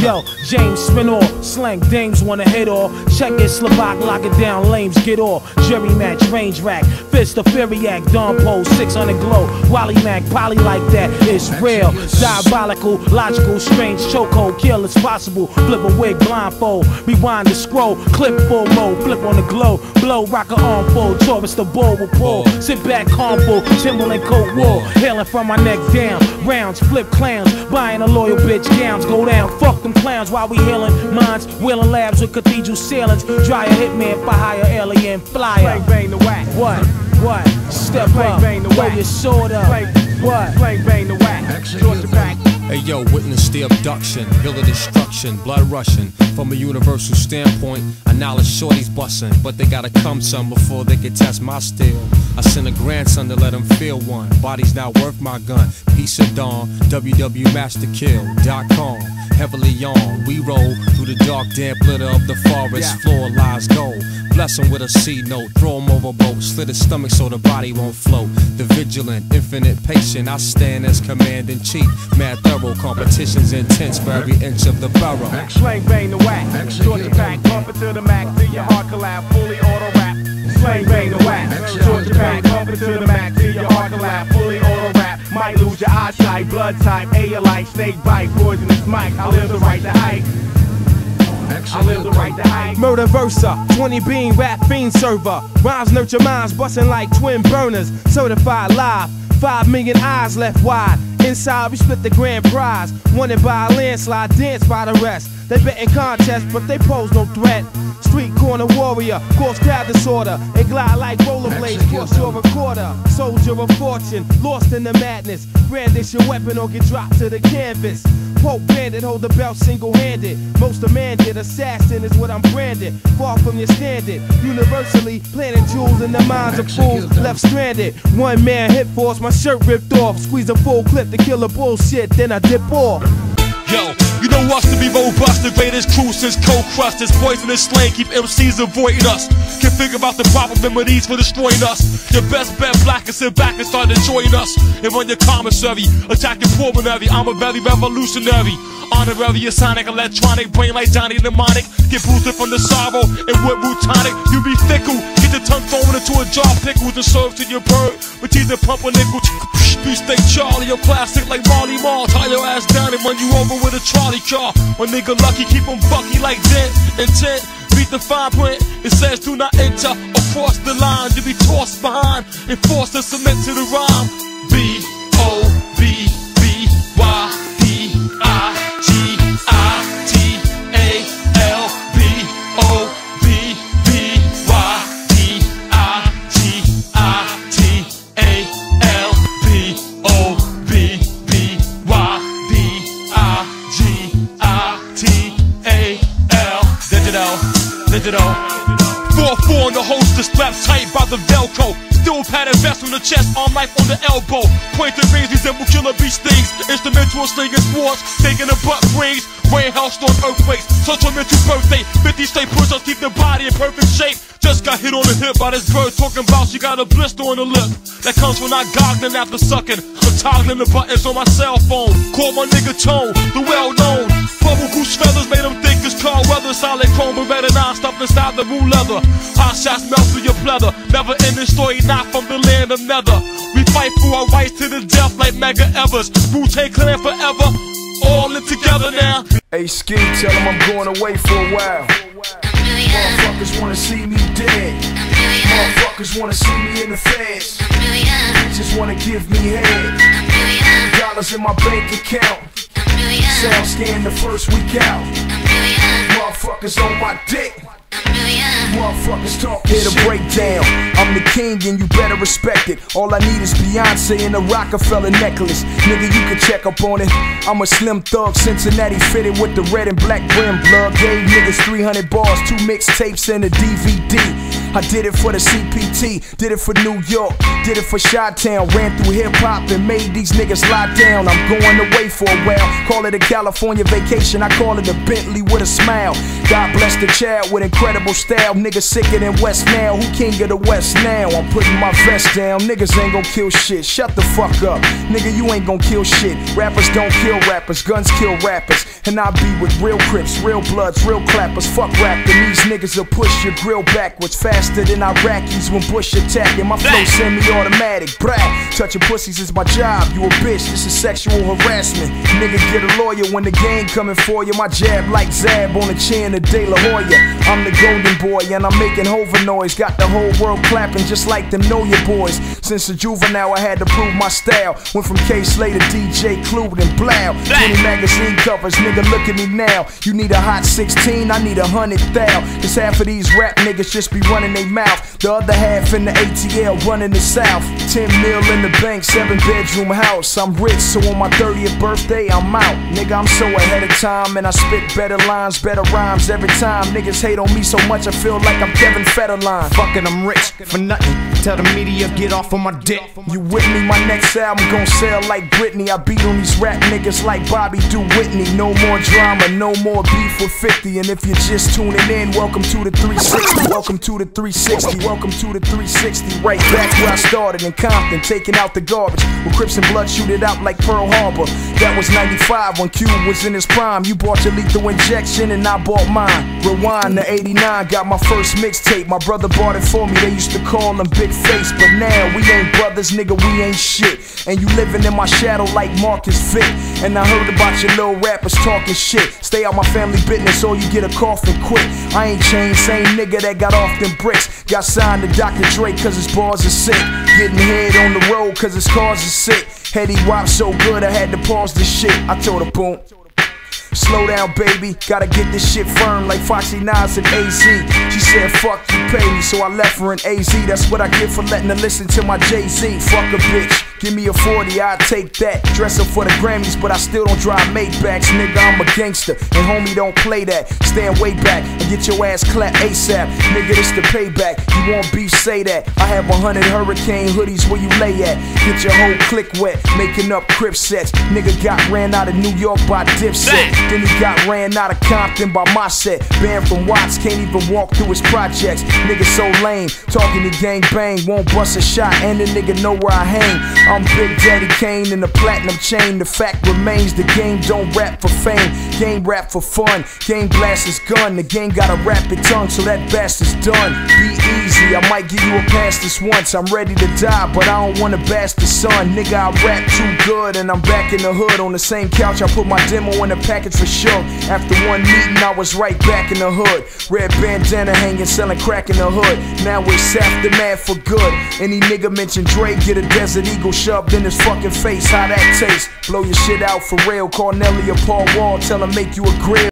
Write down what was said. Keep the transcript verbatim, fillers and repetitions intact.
Yo, James spin off, slang dames wanna hit off. Check it, Slovak, lock it down, lames get off. Jury match, range rack, fist of Furiac, Dawn pole, six hundred glow. Wally Mac, poly like that, it's real. Diabolical, logical, strange chokehold, kill it's possible. Flip a wig, blindfold, rewind the scroll, clip full mode, flip on the glow, blow, rock a arm full, Taurus the bull will pull. Sit back, calmful, Timberland coat wool, hailing from my neck down. Rounds, flip clowns, buying a loyal bitch gowns, go down. Fuck them clowns while we healing minds, wheeling labs with cathedral ceilings. Dry a hitman for hire, alien flyer. Bang bang the whack. What? What? Step Bang, up, bang, the throw whack. your sword up. Bang, What? Bang bang the whack. Georgia back. Hey yo, witness the abduction, bill of destruction, blood rushing. From a universal standpoint, I knowledge shorties bustin', but they gotta come some before they can test my steel. I sent a grandson to let him feel one. Body's not worth my gun. Peace at dawn, w w master kill dot com. Heavily on, we roll through the dark, damp litter of the forest. Yeah. Floor lies gold. Bless him with a C note, throw him overboard, slit his stomach so the body won't float. The vigilant, infinite patient, I stand as command in chief. Mad thorough, competition's intense for every inch of the borough. Slang bang the whack. Georgia back. Pump it to the max. To your heart collab. Fully auto rap. Slang bang the whack. Georgia back. Pump it to the max. To your heart collab. Fully auto rap. Might lose your eyesight. Blood type. A-alike. Snake bite. Poisonous mic. I live the right to hype. I live the right to hype. Murder Versa, twenty bean rap fiend server. Rhymes nurture minds, bustin' like twin burners. Certified live, five million eyes left wide. Inside we split the grand prize. Wanted by a landslide, danced by the rest. They betting contests, but they pose no threat. Street corner warrior, cause crowd disorder. They glide like rollerblades, force your recorder. Soldier of fortune, lost in the madness. Brandish your weapon or get dropped to the canvas. Pope bandit, hold the belt single-handed. Most demanded, assassin is what I'm branded. Far from your standard, universally planting jewels in the minds of fools left stranded. One man hit force, my shirt ripped off. Squeeze a full clip to kill the bullshit, then I dip off. Yo, you know us to be robust, the greatest crew since cold crust. This poisonous slang keep M Cs avoiding us. Can think about the proper remedies for destroying us. Your best bet black and sit back and start enjoying us. And run your commissary, attack your pulmonary. I'm a very revolutionary, honorary, a sonic, electronic, brain like Johnny Mnemonic. Get boosted from the sorrow and wood root tonic. You be fickle, get your tongue thrown into a jar of pickles and served to your bird. With teeth and pump a nickel. Beefsteak Charlie, your classic like Marley Marl. Tie your ass down and run you over with a trolley car. My nigga lucky, keep him bucky like Dent. Intent, beat the fine print. It says do not enter or cross the line. To be tossed behind and forced to submit to the rhyme. B O B B Y P I G I T A L B O B B Y P I G I T A L B O B B Y P I G I T A L. Digital, digital. four four on the holster, strapped tight by the Velcro. Still padded vest on the chest, arm knife on the elbow. Pointed rings resemble killer bee stings. Instrumental slinging sports, taking the butt rings. Rain, hailstorm, earthquakes, sentimental birthday. fifty straight push-ups keep the body in perfect shape. Just got hit on the hip by this bird talking about she got a blister on the lip. That comes from not goggling after sucking. I'm toggling the buttons on my cell phone. Call my nigga Tone, the well-known. Bubble goose feathers made him think it's cold weather. Solid chrome, Beretta nine stuffed inside the moon leather. Hot shots melt through your pleather. Never ending story, not from the land of nether. We fight for our rights to the death like Mega Evers. Wu-Tang Clan forever, all in together now. Hey Ski, tell him I'm going away for a while. Motherfuckers wanna see me dead. Motherfuckers wanna see me in the feds. Bitches wanna give me head. Dollars in my bank account. Sound scan the first week out. Motherfuckers on my dick. Motherfuckers talk here to break down. I'm the king and you better respect it. All I need is Beyonce and a Rockefeller necklace. Nigga, you can check up on it. I'm a slim thug, Cincinnati fitted with the red and black brim blood. Gave niggas three hundred bars, two mixtapes and a D V D. I did it for the C P T, did it for New York, did it for Chi-Town. Ran through hip-hop and made these niggas lie down. I'm going away for a while, call it a California vacation, I call it a Bentley with a smile. God bless the child with incredible style. Niggas sicker than West now. Who king of the West now? I'm putting my vest down. Niggas ain't gon' kill shit. Shut the fuck up. Nigga, you ain't gon' kill shit. Rappers don't kill rappers. Guns kill rappers. And I be with real Crips, real Bloods, real clappers. Fuck rapping. These niggas will push your grill backwards faster than Iraqis when Bush attacking. My flow semi-automatic. Brag. Touching pussies is my job. You a bitch. This is sexual harassment. Nigga, get a lawyer when the game coming for you. My jab like Zab on the chin of De La Hoya. I'm the golden boy and I'm making hover noise. Got the whole world clapping just like them Know Your Boys. Since a juvenile I had to prove my style. Went from K-Slay to D J Clued and Blow. twenty magazine covers, nigga look at me now. You need a hot sixteen, I need a hundred thou. Cause half of these rap niggas just be running their mouth. The other half in the A T L running the South. Ten mil in the bank, seven bedroom house. I'm rich, so on my thirtieth birthday I'm out. Nigga, I'm so ahead of time and I spit better lines, better rhymes every time. Niggas hate on me so much I feel like I'm Kevin Federline. Fucking I'm rich for nothing. Tell the media get off on my dick. You with me? My next album gon' sell like Britney. I beat on these rap niggas like Bobby Do Whitney. No more drama, no more beef with fifty. And if you're just tuning in, welcome to the three sixty. Welcome to the three sixty. Welcome to the three sixty. Right back where I started in Compton, taking out the garbage. With Crips and Blood shoot it out like Pearl Harbor. That was ninety-five when Cube was in his prime. You bought your lethal injection and I bought mine. Rewind to eighty-nine, got my first mixtape. My brother bought it for me, they used to call him Big Face. But now we ain't brothers, nigga, we ain't shit. And you living in my shadow like Marcus Vick. And I heard about your little rappers talking shit. Stay out my family business or you get a coffin quick. I ain't changed, same nigga that got off them bricks. Got signed to Doctor Dre cause his bars are sick. Getting head on the road cause his cars are sick. Heady wop so good I had to pause the shit. I told her boom. Slow down, baby, gotta get this shit firm like Foxy Nas and A Z. She said, fuck you, pay me, so I left her in A Z. That's what I get for letting her listen to my Jay-Z. Fuck a bitch, give me a forty, I'll take that. Dress up for the Grammys, but I still don't drive Maybachs. Nigga, I'm a gangster, and homie, don't play that. Stand way back and get your ass clapped ASAP. Nigga, this the payback, you want beef, say that. I have a hundred Hurricane hoodies where you lay at. Get your whole clique wet, making up Crip sets. Nigga got ran out of New York by Dipset. Then he got ran out of Compton by my set. Banned from Watts, can't even walk through his projects. Nigga so lame, talking to gang bang, won't bust a shot, and the nigga know where I hang. I'm Big Daddy Kane in the platinum chain. The fact remains, the game don't rap for fame. Game rap for fun, game blast his gun. The game got a rapid tongue, so that bastard's done. Be easy, I might give you a pass this once. I'm ready to die, but I don't wanna bash the sun. Nigga, I rap too good, and I'm back in the hood. On the same couch, I put my demo in the package for sure. After one meeting, I was right back in the hood. Red bandana hanging, selling crack in the hood. Now it's aftermath for good. Any nigga mention Dre, get a Desert Eagle shoved in his fucking face. How that taste? Blow your shit out for real. Call Nelly or Paul Wall, tell him make you a grill.